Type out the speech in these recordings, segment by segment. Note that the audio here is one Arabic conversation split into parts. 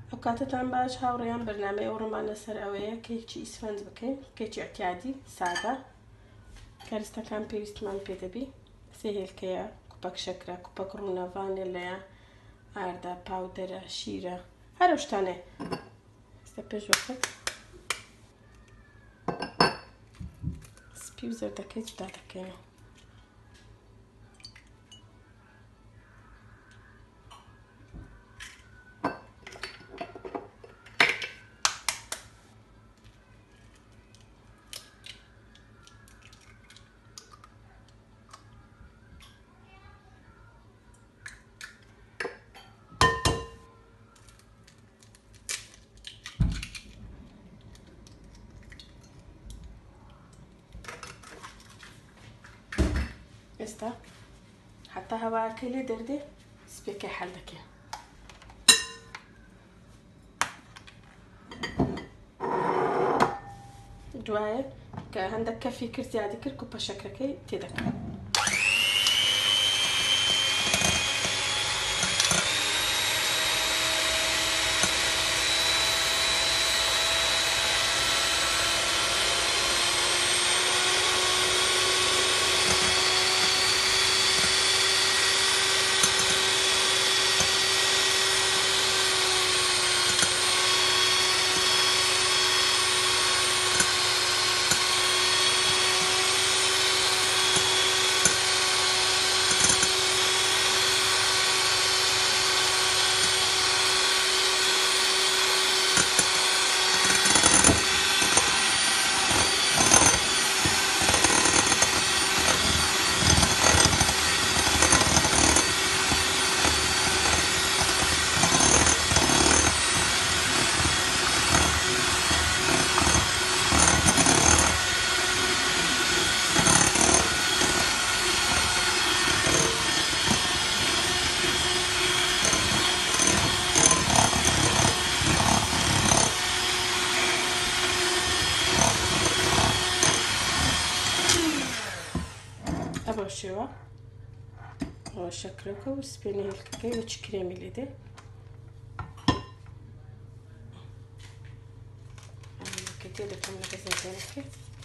أوقاتتان باش هاوريان برنامج أورمان سر أويا كيكي إسفنج بكين كيكي اعتيادي سادة كارستا كان بيستمان بيدبي سهل كيا كوباك شكرا كوباك رونا فانيليا أردا باودر شيرة هروش تاني استبيج وقت سبيوزر دكيت داتكينو استا حتى هوا كيلي دردي سبيكي حلدك دوای کە هەندێک کەفی کرد زیادی کرد کوپە شەکرەکەی تێدەکەم. شوا وشكرك وسبيني الكاكاو وتشكريمي ليدي كتير كم نغزل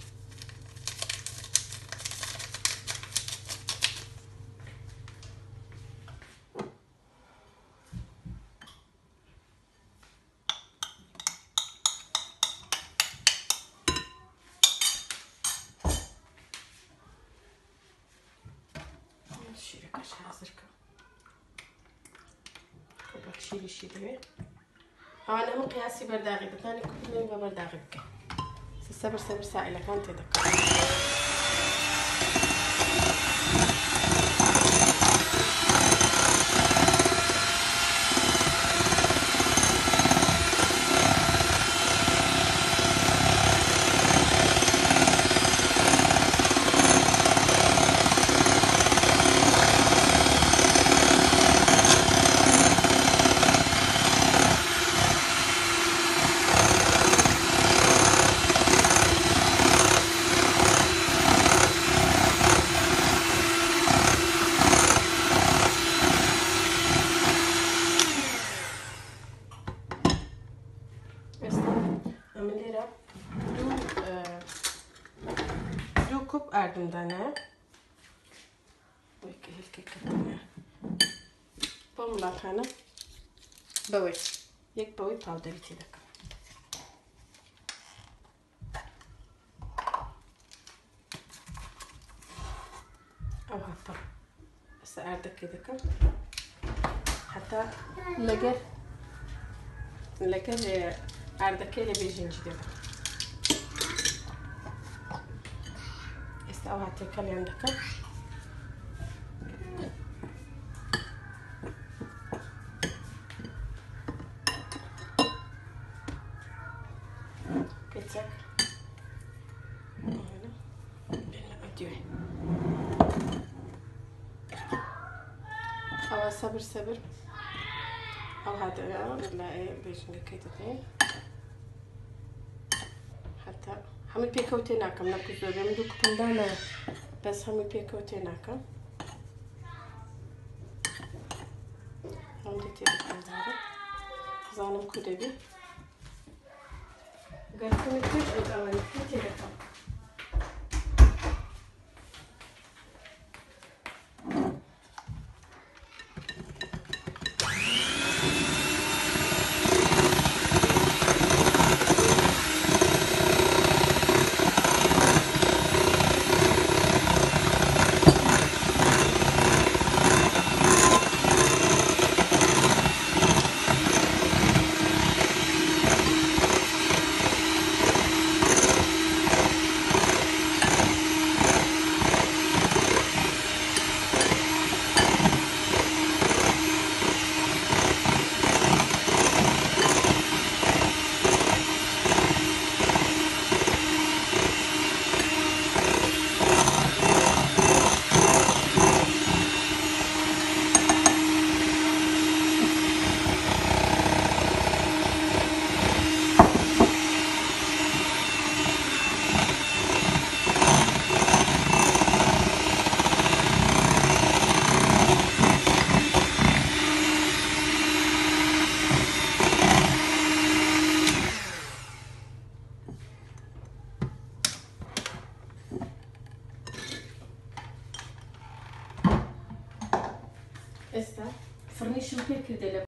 شيلي شيلي انا مو قياسي برداغي بثاني كل ما برداغي بك صبر ساعه لك انت دك كوب ardından ويك هيك كده بملاكنا بوي يك بوي باودر تيدك او هبا بس اردك كده حتى لقر اردك اللي بيجنج ده او هتكلي عندك كتك او صبر او هذا لا ايه بيش نكيتتين حتى همي بيكوتي ناكم ناكو زوجة من دوك بندانا بس همي بيكوتي ناكم هم دي تيجي بندارة زانم کو دەبێ گەرکەمت کرد ئەوەی تێدەکەم ئێستا فڕنیشم پێ کردێ لە